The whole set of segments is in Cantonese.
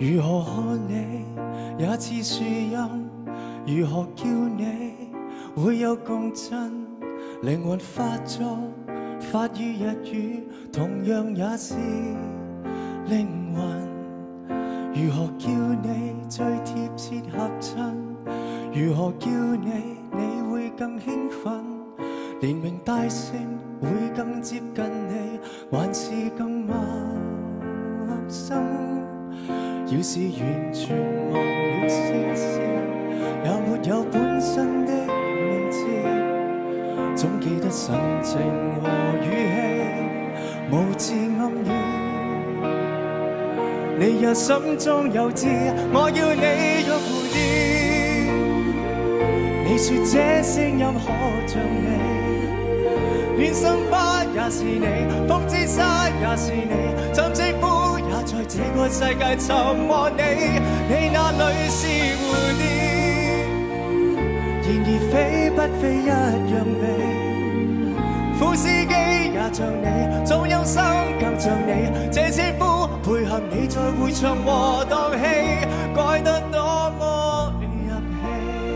如何看你也似樹蔭，如何叫你會有共振？靈魂發作，發於日語，同樣也是靈魂。如何叫你最貼切合襯？如何叫你會更興奮？連名帶姓會更接近你，還是更陌生？要是完全忘了聲線，也沒有本身的名字，總記得神情和語氣，無字暗語。你若心中有知，我要你若蝴蝶。你說這聲音可像你，連心花也是你，風之沙也是你，浸式夫也在這個世界尋摸你。你那裏是蝴蝶，然而飛不飛一樣美。副司機也像你，總有心更像你，這車夫配合你在會場和檔戲，改得多麼入戲。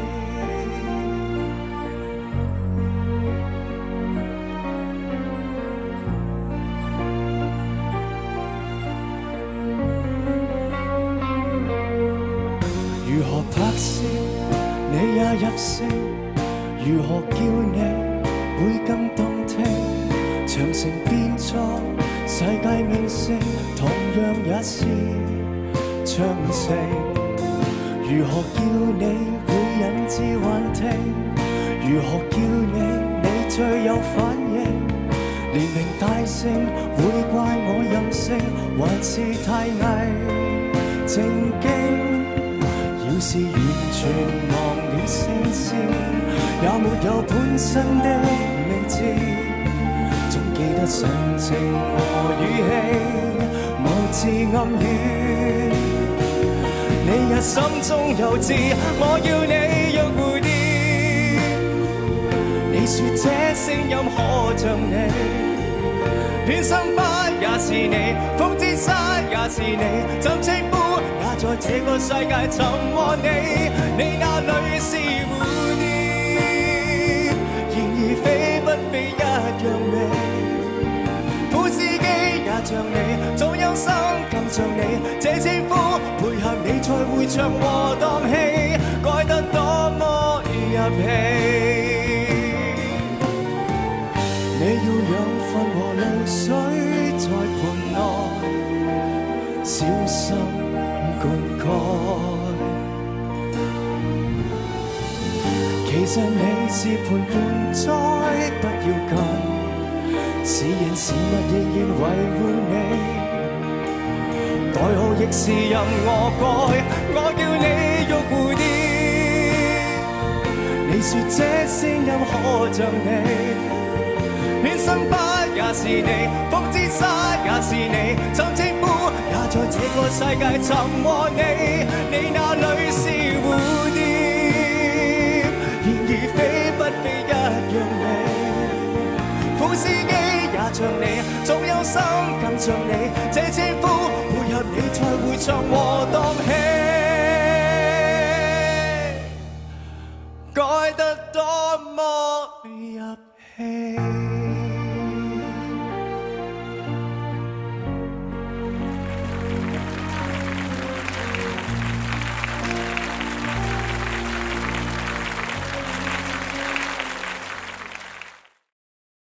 如何拍攝你也入聲，如何叫你會更動聽？長城變作世界名勝，同樣也是長城。如何叫你會引致幻聽？如何叫你最有反應？連名帶姓會怪我任性，還是太偽正經？要是完全忘了聲線，也沒有本身的名字，總記得神情和語氣，無字暗語。你若心中有知，我要你若蝴蝶。你說這聲音可像你，戀心花也是你，風之沙也是你，浸式夫也在這個世界尋摸你。你那裏是蝴蝶，然而飛不飛一樣美。副司機也像你，總有心更像你，這車夫配合你在會場和檔戲，改得多麼入戲。你要養分和露水在盤內小心灌溉，其實你是盤盆栽，不要緊，是人是物仍然維護你。代號亦是任我改，我叫你玉蝴蝶。你說這聲音可像你，戀心花也是你，風之沙也是你，浸式夫也在這個世界尋摸你。你那裏是蝴蝶，然而飛不飛一樣美。副司機也像你，總有心更像你，這車夫配合你在會場和檔戲，改得多麼入戲。